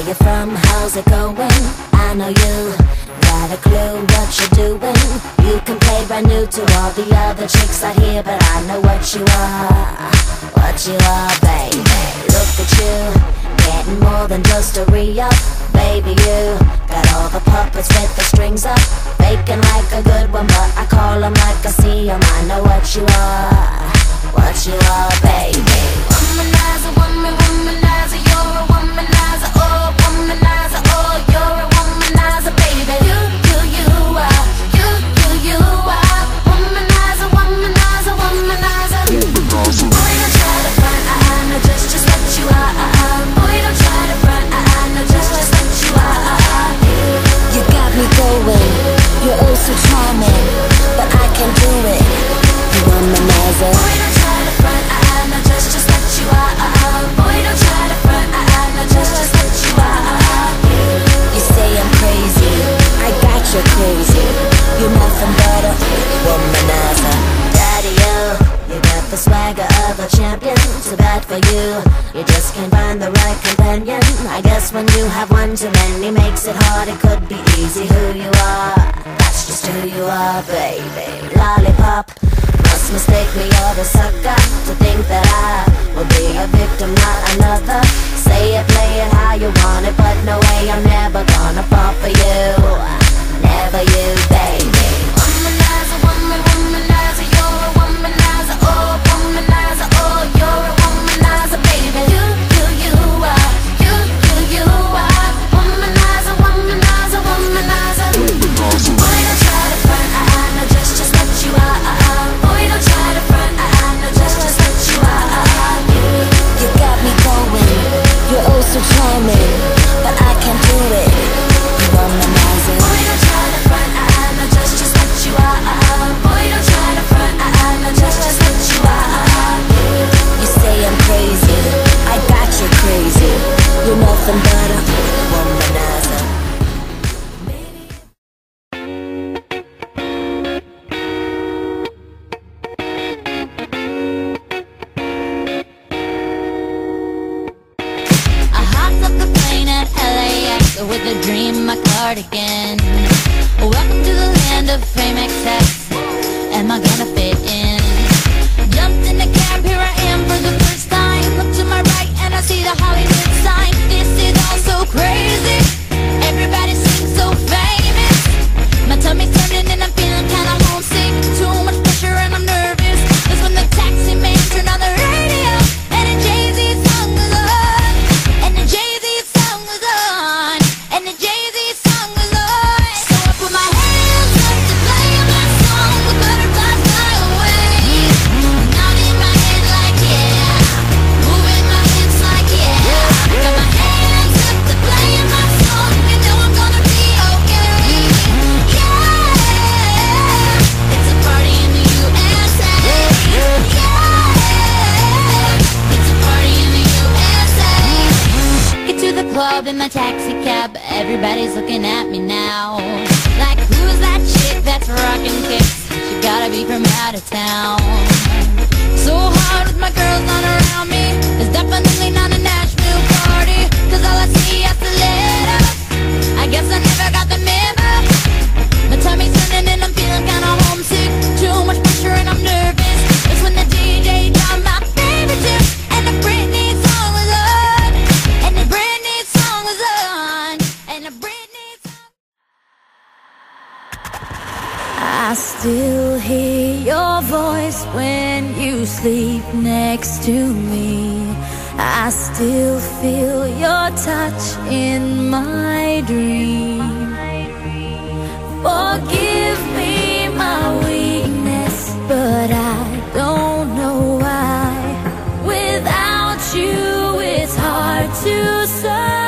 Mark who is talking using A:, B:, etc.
A: you from? How's it going? I know you got a clue what you're doing. You can play brand new to all the other chicks out here, but I know what you are, baby. Look at you, getting more than just a re-up. Baby, you got all the puppets with the strings up, faking like a good one, but I call them like I see them. I know what you are, baby. Womanizer, womanizer, you're a womanizer, oh, womanizer, oh, you're a womanizer, baby. You are, you are, womanizer, womanizer, womanizer. Boy, don't try to front, no, just what you are. Boy, don't try to front, no, just what you are. You got me going, you're oh so charming, but I can do it, you womanizer. Boy, don't try to front, no, just what you are. Boy, don't try to front, no, just what you are. You say I'm crazy, I got you crazy. You're nothing but a womanizer. Daddy, you got the swagger of a champion. Too bad for you, you just can't find the right companion. I guess when you have one too many makes it hard. It could be easy who you are, that's just who you are, baby. Lollipop, must mistake me or the sucker to think that I will be a victim, not another. Say it, play it how you want it, but no way, I'm never gonna fall for you. Never you, baby. Womanizer, womanizer, you're a womanizer, oh, womanizer, oh, you're a womanizer, baby. You are, you are, womanizer, womanizer, womanizer. Boy, don't try to front, no, just what you are. Boy, don't try to front, no, just what you are. You got me going, you're oh so charming, but I can't do it, you womanizer. Boy, don't try to front, no, just what you are. Boy, don't try to front, no, just what you are. You say I'm crazy, I got you crazy. You're nothing but a womanizer.
B: I hopped off the plane at LAX with a dream, my cardigan. Welcome to the land of fame excess. Am I gonna fit in? Jumped in the cab, here I am for the first time. Look to my right and I see the Hollywood sign. This is all so crazy, everybody seems so famous. My tummy's turning and I'm feeling kinda homesick. Too much pressure and I'm nervous. That's when the taxi man turned on the radio and a Jay-Z song was on. And the Jay-Z song was on. And the Jay-Z song was on. So I put my hands up to play my song. The butterflies fly away. Nodding my head like yeah, moving my hips like yeah. Got my hands up to play my song. You know I'm gonna be okay. Yeah, it's a party in the USA. Yeah, it's a party in the USA. Get to the club in my taxi cab, everybody's looking at me now. Like, who's that chick that's rockin' kicks? She gotta be from out of town. So hard with my girls not around me. It's definitely not a Nashville party, cause all I see is the letter. I guess I never got the memo. My tummy's turning and I'm feeling kinda homesick. Too much pressure and I'm nervous. That's when the DJ dropped my favorite tune. And the Britney song was on. And the Britney song was on. And the Britney song.
A: I still hear your voice when you sleep next to me. I still feel your touch in my dream. Forgive me my weakness, but I don't know why. Without you, it's hard to survive.